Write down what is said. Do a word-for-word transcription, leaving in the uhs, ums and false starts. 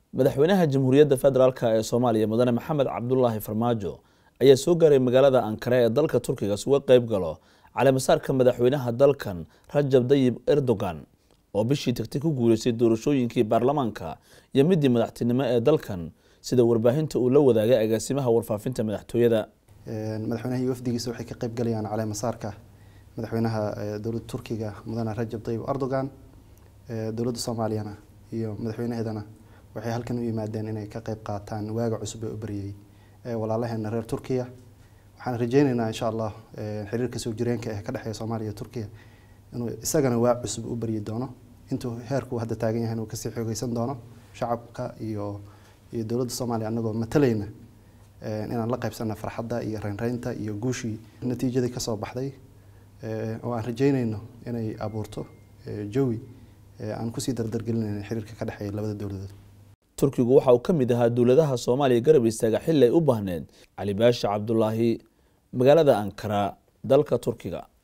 madaxweynaha jamhuuriyadda federaalka ee Soomaaliya mudane Maxamed Cabdullaahi Farmaajo ayaa soo gaaray magaalada Ankara ee dalka Turkiga si uu qayb galo caleemasaarka madaxweynaha dalkan Rajab Tayyip Erdogan oo bishii tagtay ku guuleystay doorashooyinkii baarlamaanka iyo midii madaxtinimo ee dalkan sida warbaahinta uu la wadaagay agaasimaha warfaafinta madaxtooyada. madaxweynaha wafdigiisa waxay ka qayb galayaan caleemasaarka madaxweynaha dowladda Turkiga mudane Rajab Tayyip Erdogan dowladda Soomaaliyana iyo madaxweynaheedana waxay halkan u yimaadeen inay ka qayb qaataan waaga cusub ee u bariyay ee walaalaheena reer Turkiya. waxaan rajaynaynaa insha Allah xiriirka soo jireenka ee ka dhaxeeya Soomaaliya iyo Turkiya inuu isagana waag cusub u bariyo doono intuu heerku hadda taagan yahay inuu ka sii xoogaysan doono shacabka iyo iyo dowladda Soomaaliya anagoo matalayna inaan la qaybsano farxadda iyo reynreynta iyo guushii natiijada ka soo baxday oo aan rajaynayno inay abuurto jawi aan ku sii dardargelinayno xiriirka ka dhaxeeya labada dowladood. Turkigu waxa uu ka mid ahaa dowladaha Soomaaliya garab istaaga xilli ay u baahneed Ali Baasha Cabdullaahi magaalada Ankara dalka Turkiga.